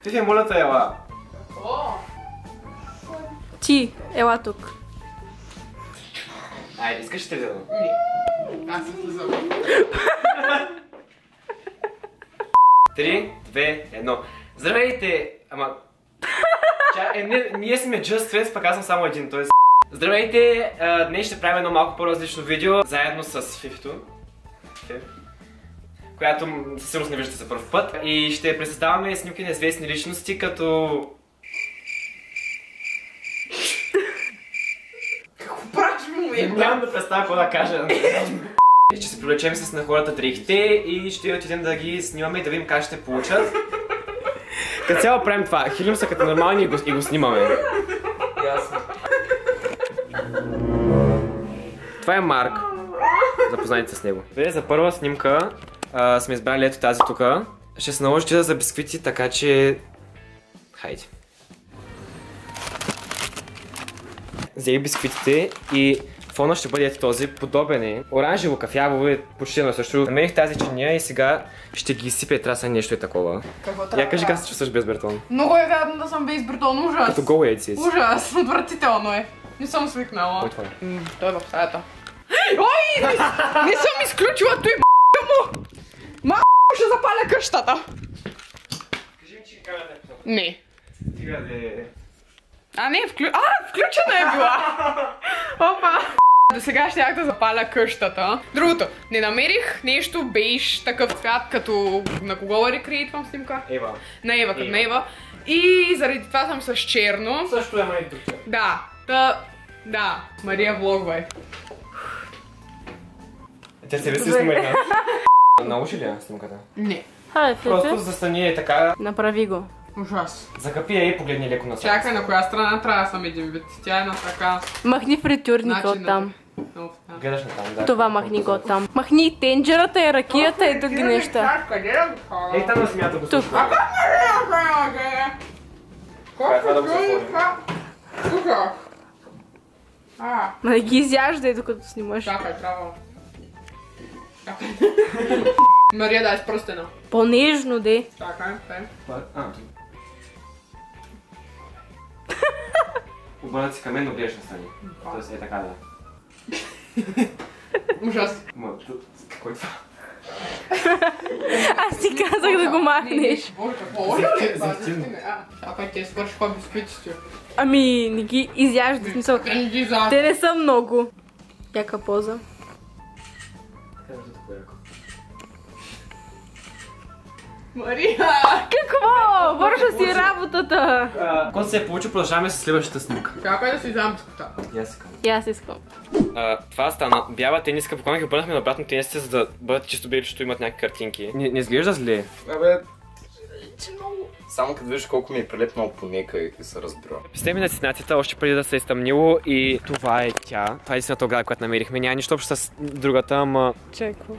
Фифи, моля те, ела. Ти, ела тук. Айде, искаш ли да? Не. Аз се слизам. 3, 2, 1. Здравейте! Ама... Ние сме Just Friends, пък аз съм само един, т.е. Здравейте! Днес ще правим едно малко по-различно видео, заедно с Фифито. Която със сигурност не виждате за първ път. И ще пресъздаваме снимки на известни личности, като... Какво правиш в момента? Нямам да представя какво да кажа. Ще се привлечем с на хората дрехите и ще отидем да ги снимаме и да видим как ще получат. Като цяло правим това. Хилим се като нормални и го снимаме. Ясно. Това е Марк. Запознайте с него. За първа снимка сме избрали ето тази тука. Ще се наложи да за бисквити, така че... Хайде. Взех бисквитите и фона ще бъде ето този, подобен е. Оранжево, кафяво е почти на също. Намерих тази чиния и сега ще ги изсипя, трябва да нещо е такова. Какво трябва? Я кажи как се чувстваш без бретон. Много е гадно да съм без бретон, ужас. Като гол яйци си. Ужас, отвратително е. Не съм свикнала. Кой това е? Той е в стаята. Ой, не съм изключила той му! Ще запаля къщата. Кажи ми, че камерата е посока. Не. Стига да е... Включена е била! Опа! До сега щях да запаля къщата. Другото, не намерих нещо бейж, такъв цвят, като на кого рекреитвам снимка? Ева. На Ева, като на Ева. И заради това съм с черно. Също е май друг. Да, Мария влогвай. Тя се веси снима една. Научи ли я снимката? Не. Хайде, Просто Фифи. застани е така. Направи го. Ужас. Закъпи я и погледни леко на себе. Чакай, на коя страна трябва да съм един вид? Тя е на така. Махни фритюрника оттам. Гледаш на там, да. Това махни го оттам. Махни и тенджерата, и ракията, и други неща. Къде да го хвана? Ей, там на смята го Тук. слушва. Това да го затворим. Тук. Ма да ги изяждай докато снимаш. Чакай, трябва. Чакай. Мария, дай с пръстена. По-нежно, де. Чакай, Обърнат си към мен, но гледаш на страни. Тоест е така, да. Ужас. Какво е това? Аз ти казах да го махнеш. Боже, какво е? Зехтин. Чакай, те свършиха бисквитите. Ами, не ги изяждай, смисъл. Те не са много. Яка поза. Мария! Какво? Върша си работата. Когато се е получил, продължаваме с следващата снимка. Чакай да си вземам цуката. И аз искам. Това стана. Бяла тениска, буквално ги обърнахме на обратно тенисите, за да бъдат чисто бели, защото имат някакви картинки. Не изглежда зле. Абе, само като виждаш колко ми е прилепнало по нека и се разбира. Представи ми дестинацията още преди да се е стъмнило и това е тя. Това е единствената ограда, която намерихме. Няма нищо общо с другата, ама... Чекай.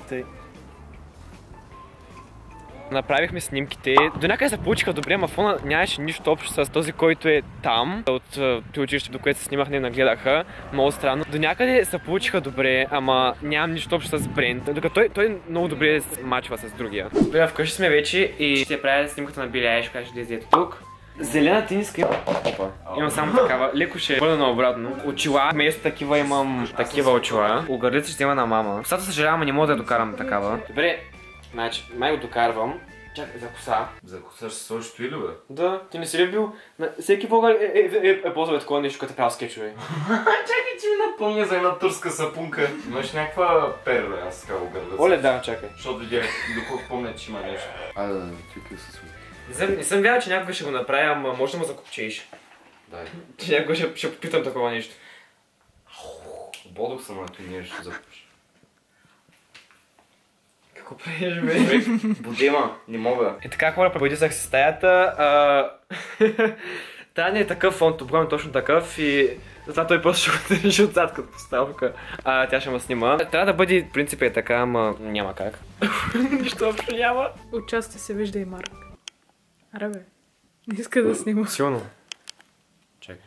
Направихме снимките. До някъде се получиха добре, ама фона нямаше нищо общо с този, който е там. От училище, до което се снимах, не нагледаха. Много странно. До някъде се получиха добре, ама нямам нищо общо с Брент. Докато той много добре мачва с другия. Добре, вкъщи сме вече и ще правя снимката на Били Айлиш, която ще излезе ето тук. Зелена тениска има. Опа. Имам само такава. Леко ще бъда наобратно. Очила. Вместо такива имам такива очила. Огърлица ще взема на мама. Косата съжалявам, не мога да я докарам такава. Добре. Значи, май го докарвам. Чакай, за коса. За коса ще сложиш той ли, бе? Да, ти не си ли бил? Всеки българ е ползвал такова нещо, като е правил скетчове. Чакай, че ми напомня за една турска сапунка. Имаш някаква перла, аз така го гърда. Оле, да, чакай. Защото видях, доколко помня, че има нещо. Чакай се случи. Не съм вярвал, че някога ще го направя, ама може да му закопчеиш. Дай. Че някога ще попитам такова нещо. Бодох съм, ето ние ще запуши. Какво правиш, бе? Будема, не мога. И така, хора, пребудисах се стаята. Трябва да е такъв фон, буквално точно такъв и затова той просто ще го държи отзад като поставка. Тя ще ме снима. Трябва да бъде, в принцип е така, ама няма как. Нищо общо няма. Отчасти се вижда и Марк. Аре бе, не иска да снима. Силно. Чакай.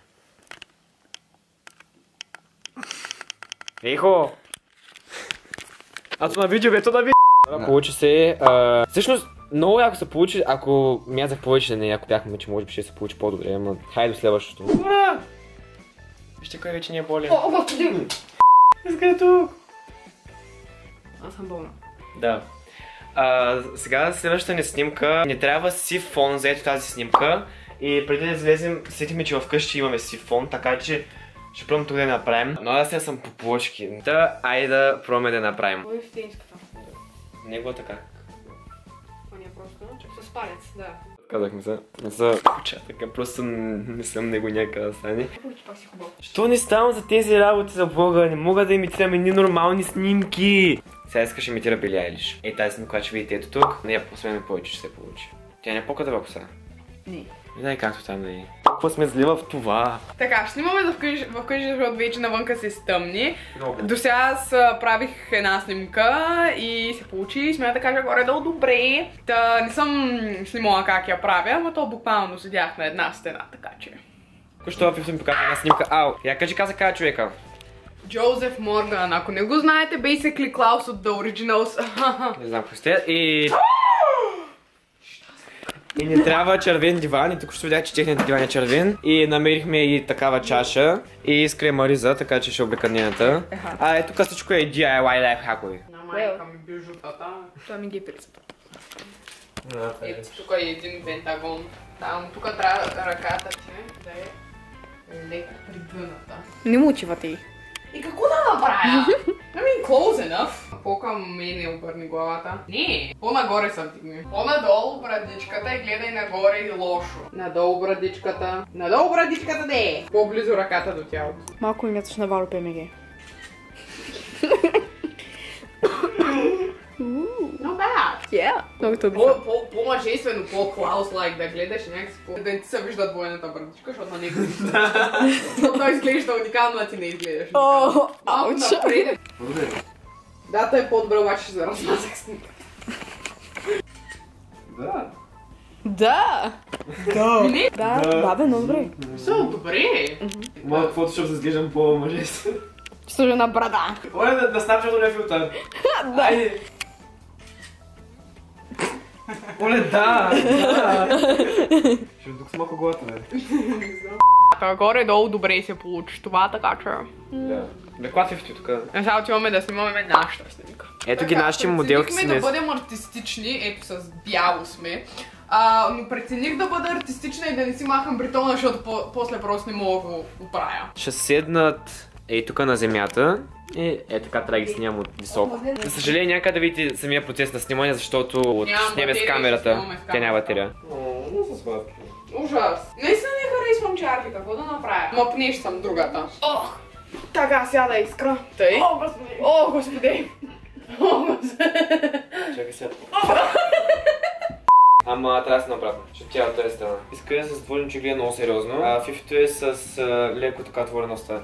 Ейхо! Аз на видео, бе, то да ви... Получи се. Всъщност, Много яко се получи, ако мязах повече на нея, ако бяхме, че може би ще се получи по-добре, ама хайде до следващото. Ура! Вижте кой вече не е болен. О, господи! Искай тук! Аз съм болна. Да. Сега следващата ни снимка, не трябва сив фон за ето тази снимка. И преди да излезем, сетихме, че вкъщи имаме сив фон, така че ще пробвам тук да я направим. Но аз не съм по плочки. Да, айде да пробваме да я направим. Кой е втенската? Неговата как? Това не е просто с палец, да. Казахме се, не са куча, така просто не съм него някъде да стане. Пак си хубаво. Що не ставам за тези работи за Бога? Не мога да имитирам едни нормални снимки. Сега искаш да имитира Били Айлиш. Ей тази снимка, ще видите ето тук. Не я посмеме повече, ще се получи. Тя не е по-кадава коса. Не. Не дай както там да е. Толкова сме зли в това. Така, ще снимаме да вкъщи, защото вече навънка се стъмни. Много. До сега аз правих една снимка и се получи, смея да кажа горе-долу добре. Та не съм снимала как я правя, но то буквално седях на една стена, така че. Току-що Фифто ми показва една снимка. Ау, я кажи каза човека. Джозеф Морган, ако не го знаете, basically Klaus от The Originals. Не знам какво сте. И не трябва червен диван, и тук ще видях, че техният диван е червен. И намерихме и такава чаша. И с крема-риза, така че ще облека нейната. Тук всичко е DIY лайфхакови. На майка ми бижутата. Това ми ги е призата. Ето, тук е един пентагон. Там, тук трябва ръката ти да е леко пригъната. Не му отивате й. И какво да направя? I mean, close enough. По-към мене обърни главата. Не, по-нагоре съм вдигни. По-надолу брадичката и гледай нагоре и лошо. Надолу брадичката. Надолу брадичката де е. По-близо ръката до тялото. Малко ми мяташ на Варо ПМГ. No bad. Yeah. Много те обичам. По-мъжествено, по-клаус-лайк да гледаш някакси по... Да не ти се вижда двойната брадичка, защото на него той изглежда уникално, а ти не изгледаш. О, Малко ауч. напред. Да, той е по-добре, обаче ще размазах снимка. Да. Да. Не, Да, бе, много добре. са добре. Малко фотошоп да изглеждам по-мъжествено. Сложа на брада. Оле, да снапчето не филтър. Да. Оле, да! Ще тук съм малко глата, бе. Горе-долу добре се получи това, така че... Да. Бе, клад Фифто тук. Сега отиваме да снимаме нашата снимка. Ето ги нашите моделки Преценихме да бъдем артистични, ето с бяло сме. Но прецених да бъда артистична и да не си махам бритона, защото после просто не мога да го правя. Ще седнат ей тук на земята и така трябва да ги снимам от високо. За съжаление няма да видите самия процес на снимане, защото снимаме с камерата. Тя няма батерия. Ужас. Наистина не харесвам чарки, какво да направя? Мъпнеш съм другата. Ох! Така, сяда искра. Тъй. О, господи! О, господи! О, господи! Чакай сега. Ама трябва да се направя, защото тялото е страна. Иска да се затворим, че гледа много сериозно. А Фифто е с леко така отворена уста.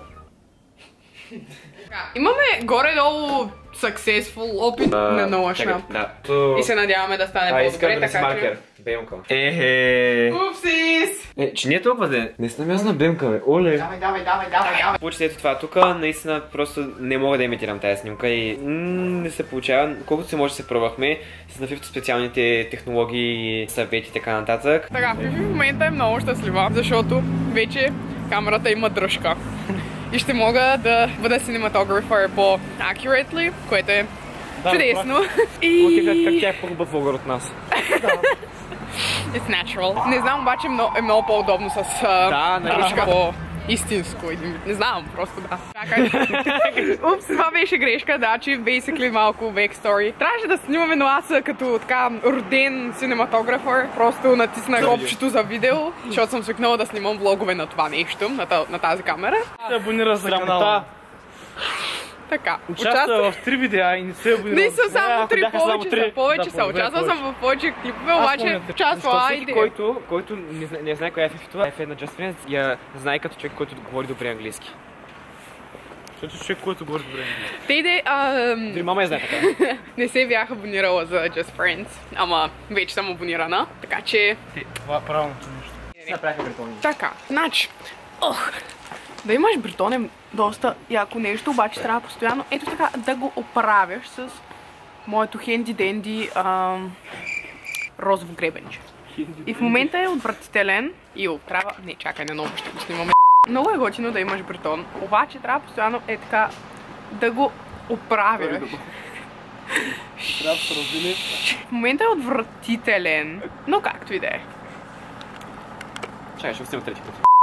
Имаме горе-долу successful опит на нова шнап. Да. И се надяваме да стане по-добре, искам да си така маркер. че... Бемка. Упсис! Че не е толкова зле. Не съм аз на бемка, бе. Оле. Давай. Получи се ето това тук, наистина просто не мога да имитирам тази снимка и не се получава. Колкото се може се пробвахме с на Фифто специалните технологии, съвети и така нататък. Така, Фифи в момента е много щастлива, защото вече камерата има дръжка. И ще мога да бъда cinematographer по-accurately, което е чудесно. Как тя е по-хубав влогър от нас. It's natural. Не знам, обаче е много по-удобно с дръжка по-истинско. Не знам, просто да. Упс, това беше грешка, да, че basically малко backstory. Трябваше да снимаме, но аз като така роден cinematographer просто натиснах копчето за видео, защото съм свикнала да снимам влогове на това нещо, на тази камера. Се абонира за канала. Така. Участва в 3 видеа и не се абонира. Не са само 3, повече са. Участвал съм в повече клипове, обаче участвала и който не знае коя е Фифто, е фен на Just Friends, я знае като човек, който говори добре английски. Защото човек, който говори добре английски. Тейде, дори мама я знае така. не се бях абонирала за Just Friends, ама вече съм абонирана, така че... Това е правилното нещо. Се направиха бритони. Така, значи... Да имаш бритон е доста яко нещо, обаче трябва постоянно ето така да го оправяш с моето хенди-денди розово гребенче. И в момента е отвратителен. Трябва... Не, чакай, наново ще го снимаме. Много е готино да имаш бретон, обаче трябва постоянно така да го оправяш. Трябва да се раздели. В момента е отвратителен, но както и да е. Чакай, ще го снимам трети път.